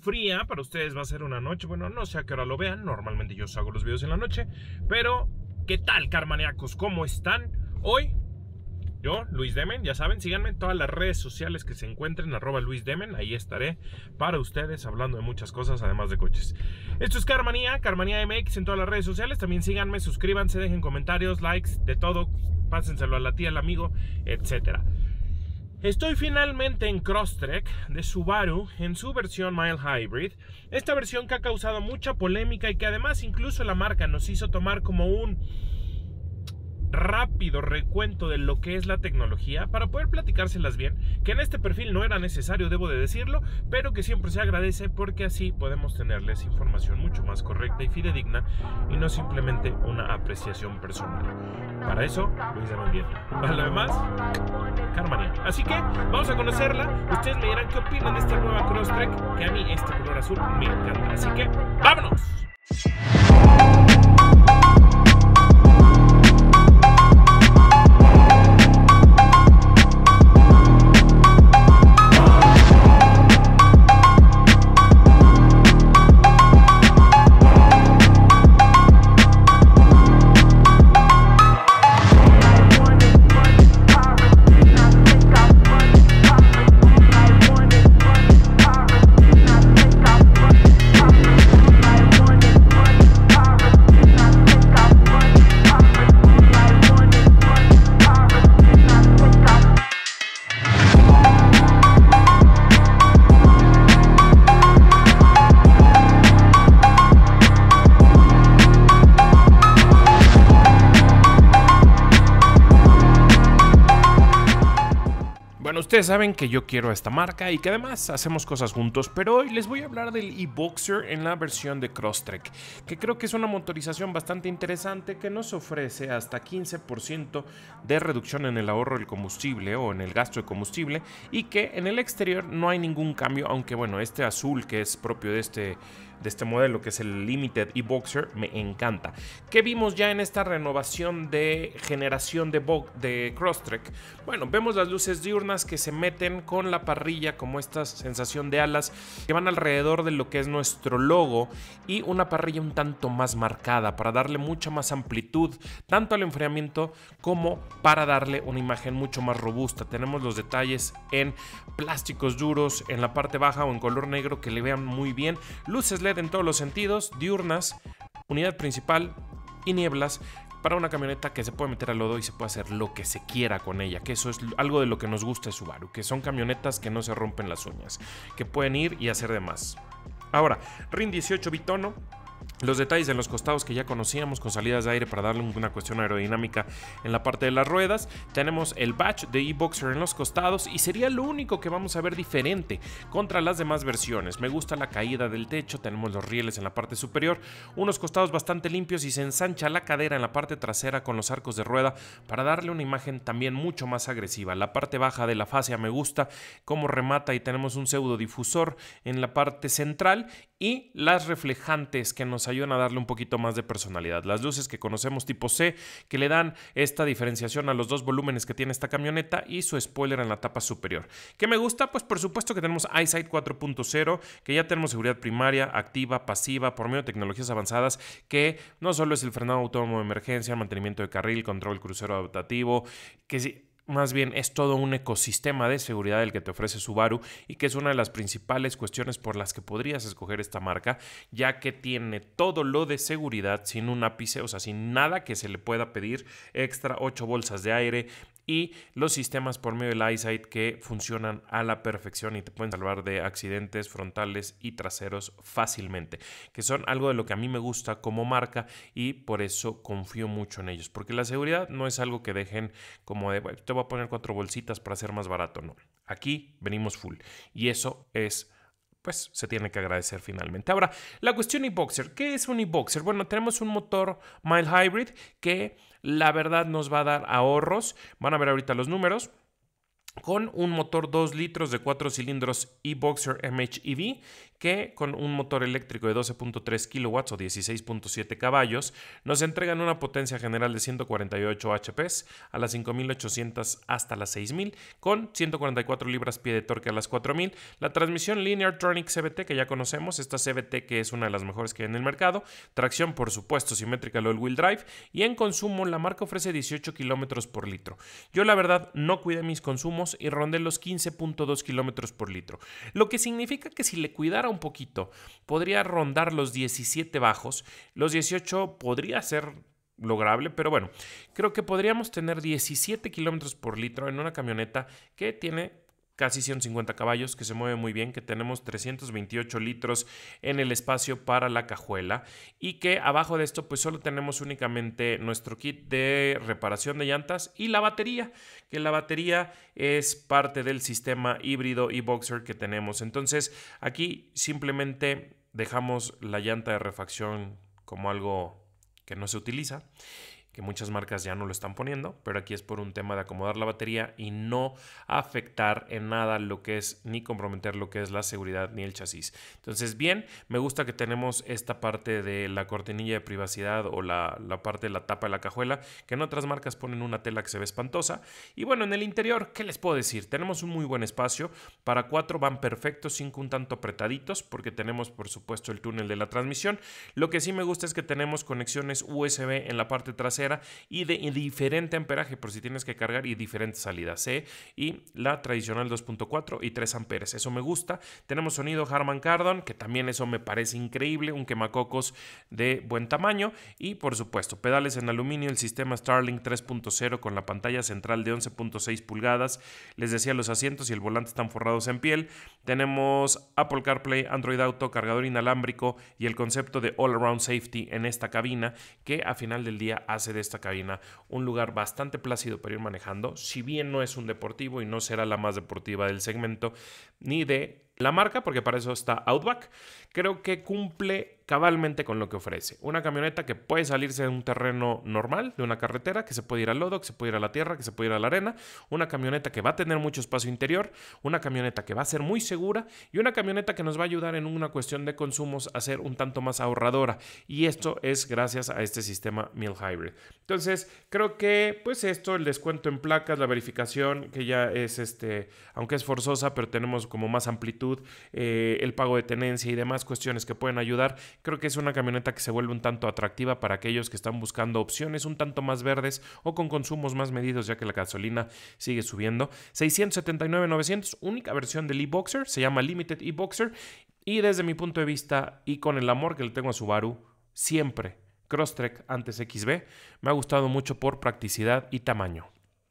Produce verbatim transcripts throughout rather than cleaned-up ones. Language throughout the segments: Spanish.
fría. Para ustedes va a ser una noche, bueno, no sé a qué hora lo vean. Normalmente yo hago los videos en la noche. Pero, ¿qué tal, carmaníacos? ¿Cómo están? Hoy, yo, Luis Demen, ya saben, síganme en todas las redes sociales que se encuentren, arroba Luis Demen, ahí estaré para ustedes hablando de muchas cosas, además de coches. Esto es Carmanía, Carmanía M X en todas las redes sociales, también síganme, suscríbanse, dejen comentarios, likes, de todo, pásenselo a la tía, al amigo, etcétera. Estoy finalmente en Crosstrek de Subaru en su versión Mild Hybrid, esta versión que ha causado mucha polémica y que además incluso la marca nos hizo tomar como un rápido recuento de lo que es la tecnología para poder platicárselas bien, que en este perfil no era necesario, debo de decirlo, pero que siempre se agradece porque así podemos tenerles información mucho más correcta y fidedigna y no simplemente una apreciación personal. Para eso, Luis de Mendieta. Para lo demás, Carmanía. Así que vamos a conocerla. Ustedes me dirán qué opinan de esta nueva Crosstrek, que a mí este color azul me encanta. Así que, ¡vámonos! Ustedes saben que yo quiero esta marca y que además hacemos cosas juntos, pero hoy les voy a hablar del e-Boxer en la versión de Crosstrek, que creo que es una motorización bastante interesante que nos ofrece hasta quince por ciento de reducción en el ahorro del combustible o en el gasto de combustible y que en el exterior no hay ningún cambio, aunque bueno, este azul que es propio de este de este modelo, que es el Limited e-Boxer, me encanta. ¿Qué vimos ya en esta renovación de generación de, de Crosstrek? Bueno, vemos las luces diurnas que se meten con la parrilla, como esta sensación de alas que van alrededor de lo que es nuestro logo, y una parrilla un tanto más marcada para darle mucha más amplitud, tanto al enfriamiento como para darle una imagen mucho más robusta. Tenemos los detalles en plásticos duros en la parte baja o en color negro que le vean muy bien, luces L E D en todos los sentidos, diurnas, unidad principal y nieblas para una camioneta que se puede meter al lodo y se puede hacer lo que se quiera con ella, que eso es algo de lo que nos gusta de Subaru, que son camionetas que no se rompen las uñas, que pueden ir y hacer de más. Ahora, R I N dieciocho bitono. Los detalles en los costados que ya conocíamos con salidas de aire para darle una cuestión aerodinámica en la parte de las ruedas. Tenemos el badge de e-Boxer en los costados y sería lo único que vamos a ver diferente contra las demás versiones. Me gusta la caída del techo, tenemos los rieles en la parte superior, unos costados bastante limpios y se ensancha la cadera en la parte trasera con los arcos de rueda para darle una imagen también mucho más agresiva. La parte baja de la fascia me gusta cómo remata y tenemos un pseudo difusor en la parte central y las reflejantes que nos ayudan a darle un poquito más de personalidad. Las luces que conocemos tipo C, que le dan esta diferenciación a los dos volúmenes que tiene esta camioneta, y su spoiler en la tapa superior. ¿Qué me gusta? Pues por supuesto que tenemos EyeSight cuatro punto cero, que ya tenemos seguridad primaria, activa, pasiva, por medio de tecnologías avanzadas, que no solo es el frenado autónomo de emergencia, mantenimiento de carril, control crucero adaptativo, que sí, más bien es todo un ecosistema de seguridad el que te ofrece Subaru y que es una de las principales cuestiones por las que podrías escoger esta marca, ya que tiene todo lo de seguridad sin un ápice, o sea, sin nada que se le pueda pedir extra, ocho bolsas de aire y los sistemas por medio del EyeSight que funcionan a la perfección y te pueden salvar de accidentes frontales y traseros fácilmente, que son algo de lo que a mí me gusta como marca y por eso confío mucho en ellos, porque la seguridad no es algo que dejen como de, bueno, te voy a poner cuatro bolsitas para ser más barato, no, aquí venimos full y eso es, pues se tiene que agradecer finalmente. Ahora, la cuestión e-Boxer. ¿Qué es un e-Boxer? Bueno, tenemos un motor mild hybrid que la verdad nos va a dar ahorros. Van a ver ahorita los números. Con un motor dos litros de cuatro cilindros e-Boxer M H E V que con un motor eléctrico de doce punto tres kilowatts o dieciséis punto siete caballos nos entregan una potencia general de ciento cuarenta y ocho H P a las cinco mil ochocientos hasta las seis mil, con ciento cuarenta y cuatro libras-pie de torque a las cuatro mil. La transmisión Lineartronic C V T, que ya conocemos, esta C V T que es una de las mejores que hay en el mercado, tracción por supuesto simétrica al all-wheel drive, y en consumo la marca ofrece dieciocho kilómetros por litro. Yo la verdad no cuidé mis consumos y rondé los quince punto dos kilómetros por litro, lo que significa que si le cuidara un poquito podría rondar los diecisiete bajos. Los dieciocho podría ser lograble, pero bueno, creo que podríamos tener diecisiete kilómetros por litro en una camioneta que tiene casi ciento cincuenta caballos, que se mueve muy bien, que tenemos trescientos veintiocho litros en el espacio para la cajuela, y que abajo de esto pues solo tenemos únicamente nuestro kit de reparación de llantas y la batería, que la batería es parte del sistema híbrido e-Boxer que tenemos. Entonces aquí simplemente dejamos la llanta de refacción como algo que no se utiliza, que muchas marcas ya no lo están poniendo, pero aquí es por un tema de acomodar la batería y no afectar en nada lo que es, ni comprometer lo que es la seguridad ni el chasis. Entonces, bien, me gusta que tenemos esta parte de la cortinilla de privacidad o la, la parte de la tapa de la cajuela, que en otras marcas ponen una tela que se ve espantosa. Y bueno, en el interior, ¿qué les puedo decir? Tenemos un muy buen espacio, para cuatro van perfectos, cinco un tanto apretaditos, porque tenemos por supuesto el túnel de la transmisión. Lo que sí me gusta es que tenemos conexiones U S B en la parte trasera y de y diferente amperaje por si tienes que cargar y diferentes salidas, ¿eh? Y la tradicional dos punto cuatro y tres amperes, eso me gusta. Tenemos sonido Harman Kardon, que también eso me parece increíble, un quemacocos de buen tamaño, y por supuesto pedales en aluminio, el sistema Starlink tres punto cero con la pantalla central de once punto seis pulgadas. Les decía, los asientos y el volante están forrados en piel. Tenemos Apple CarPlay, Android Auto, cargador inalámbrico y el concepto de All Around Safety en esta cabina, que a final del día hace de esta cabina un lugar bastante plácido para ir manejando. Si bien no es un deportivo y no será la más deportiva del segmento ni de la marca, porque para eso está Outback, creo que cumple cabalmente con lo que ofrece. Una camioneta que puede salirse de un terreno normal, de una carretera, que se puede ir al lodo, que se puede ir a la tierra, que se puede ir a la arena. Una camioneta que va a tener mucho espacio interior, una camioneta que va a ser muy segura y una camioneta que nos va a ayudar en una cuestión de consumos a ser un tanto más ahorradora. Y esto es gracias a este sistema Mild Hybrid. Entonces, creo que pues esto, el descuento en placas, la verificación, que ya es este, aunque es forzosa, pero tenemos como más amplitud, eh, el pago de tenencia y demás cuestiones que pueden ayudar. Creo que es una camioneta que se vuelve un tanto atractiva para aquellos que están buscando opciones un tanto más verdes o con consumos más medidos, ya que la gasolina sigue subiendo. seiscientos setenta y nueve mil novecientos, única versión del e-Boxer, se llama Limited e-Boxer, y desde mi punto de vista y con el amor que le tengo a Subaru, siempre Crosstrek antes X B me ha gustado mucho por practicidad y tamaño.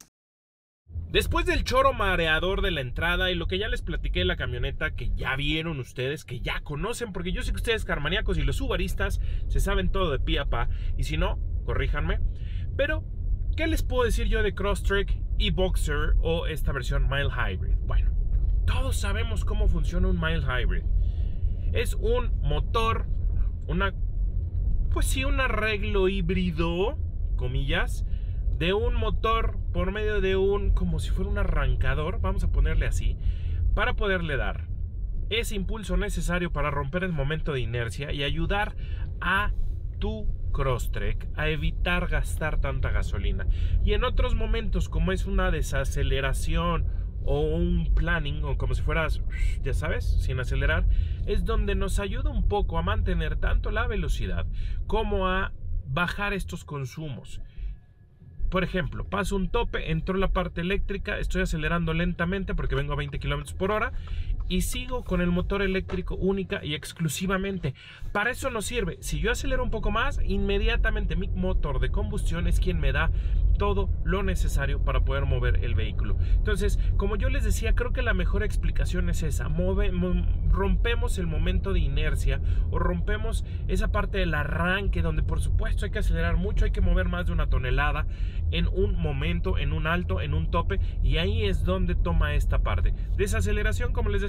Después del choro mareador de la entrada y lo que ya les platiqué de la camioneta, que ya vieron ustedes, que ya conocen, porque yo sé que ustedes carmaníacos y los subaristas se saben todo de pie a pa, y si no, corríjanme. Pero, ¿qué les puedo decir yo de Crosstrek e-Boxer o esta versión Mild Hybrid? Bueno, todos sabemos cómo funciona un Mild Hybrid. Es un motor, una, pues sí, un arreglo híbrido, comillas, de un motor por medio de un, como si fuera un arrancador, vamos a ponerle así, para poderle dar ese impulso necesario para romper el momento de inercia y ayudar a tu Crosstrek a evitar gastar tanta gasolina. Y en otros momentos, como es una desaceleración o un planning, o como si fueras, ya sabes, sin acelerar, es donde nos ayuda un poco a mantener tanto la velocidad como a bajar estos consumos. Por ejemplo, paso un tope, entró la parte eléctrica, estoy acelerando lentamente porque vengo a veinte kilómetros por hora y sigo con el motor eléctrico única y exclusivamente. Para eso nos sirve. Si yo acelero un poco más, inmediatamente mi motor de combustión es quien me da todo lo necesario para poder mover el vehículo. Entonces, como yo les decía, creo que la mejor explicación es esa. Move, rompemos el momento de inercia o rompemos esa parte del arranque donde por supuesto hay que acelerar mucho, hay que mover más de una tonelada en un momento, en un alto, en un tope, y ahí es donde toma esta parte. Desaceleración, como les decía,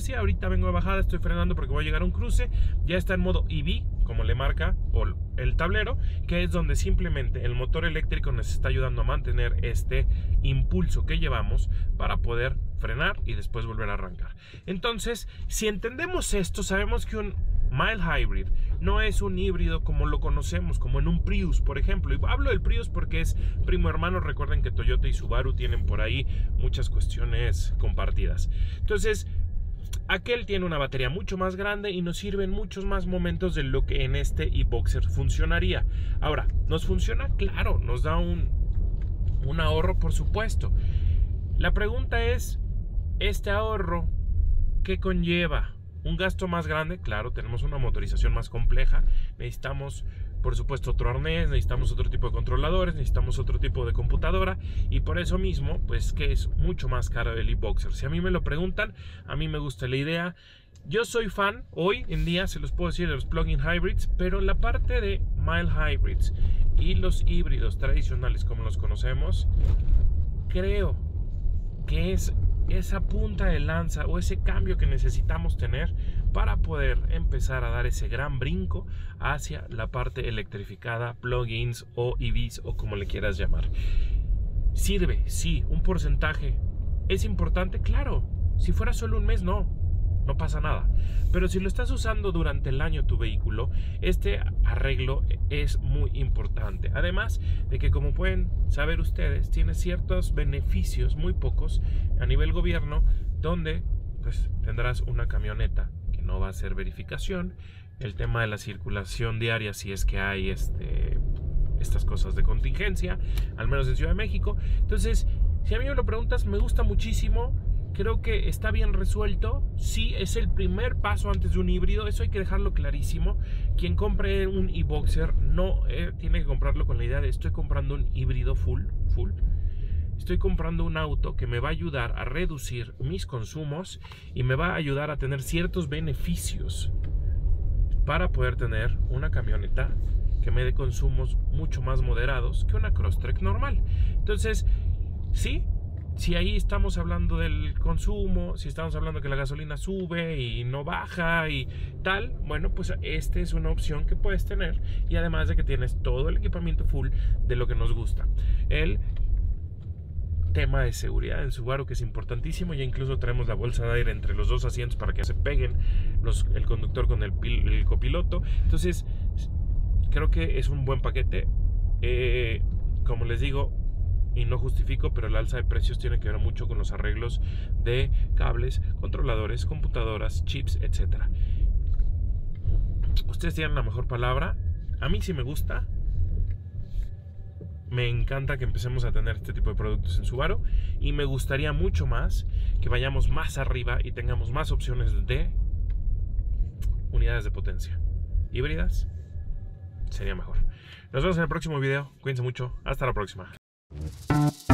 inercia. Ahorita vengo a bajada, estoy frenando porque voy a llegar a un cruce. Ya está en modo E V, como le marca o el tablero, que es donde simplemente el motor eléctrico nos está ayudando a mantener este impulso que llevamos para poder frenar y después volver a arrancar. Entonces, si entendemos esto, sabemos que un mild hybrid no es un híbrido como lo conocemos, como en un Prius, por ejemplo. Y hablo del Prius porque es primo hermano. Recuerden que Toyota y Subaru tienen por ahí muchas cuestiones compartidas. Entonces, aquel tiene una batería mucho más grande y nos sirve en muchos más momentos de lo que en este e-Boxer funcionaría. Ahora, ¿nos funciona? Claro, nos da un, un ahorro, por supuesto. La pregunta es, ¿este ahorro qué conlleva? Un gasto más grande, claro, tenemos una motorización más compleja, necesitamos por supuesto otro arnés, necesitamos otro tipo de controladores, necesitamos otro tipo de computadora y por eso mismo, pues que es mucho más caro el e-Boxer. Si a mí me lo preguntan, a mí me gusta la idea. Yo soy fan, hoy en día se los puedo decir, de los plug-in hybrids, pero la parte de mild hybrids y los híbridos tradicionales como los conocemos, creo que es esa punta de lanza o ese cambio que necesitamos tener para poder empezar a dar ese gran brinco hacia la parte electrificada, plugins o E Vs o como le quieras llamar. ¿Sirve? Sí. ¿Un porcentaje es importante? Claro. Si fuera solo un mes, no. No pasa nada. Pero si lo estás usando durante el año tu vehículo, este arreglo es muy importante. Además de que, como pueden saber ustedes, tiene ciertos beneficios, muy pocos, a nivel gobierno, donde pues tendrás una camioneta que no va a hacer verificación, el tema de la circulación diaria si es que hay este, estas cosas de contingencia, al menos en Ciudad de México. Entonces, si a mí me lo preguntas, me gusta muchísimo. Creo que está bien resuelto. Sí, es el primer paso antes de un híbrido. Eso hay que dejarlo clarísimo. Quien compre un e-Boxer no eh, tiene que comprarlo con la idea de estoy comprando un híbrido full, full. Estoy comprando un auto que me va a ayudar a reducir mis consumos y me va a ayudar a tener ciertos beneficios para poder tener una camioneta que me dé consumos mucho más moderados que una Crosstrek normal. Entonces, sí, si ahí estamos hablando del consumo, si estamos hablando que la gasolina sube y no baja y tal, bueno, pues esta es una opción que puedes tener y además de que tienes todo el equipamiento full de lo que nos gusta. El tema de seguridad en Subaru, que es importantísimo, ya incluso traemos la bolsa de aire entre los dos asientos para que se peguen los, el conductor con el, pil, el copiloto. Entonces, creo que es un buen paquete. Eh, como les digo, y no justifico, pero el alza de precios tiene que ver mucho con los arreglos de cables, controladores, computadoras, chips, etcétera. Ustedes tienen la mejor palabra. A mí sí me gusta. Me encanta que empecemos a tener este tipo de productos en Subaru y me gustaría mucho más que vayamos más arriba y tengamos más opciones de unidades de potencia híbridas. Sería mejor. Nos vemos en el próximo video. Cuídense mucho. Hasta la próxima.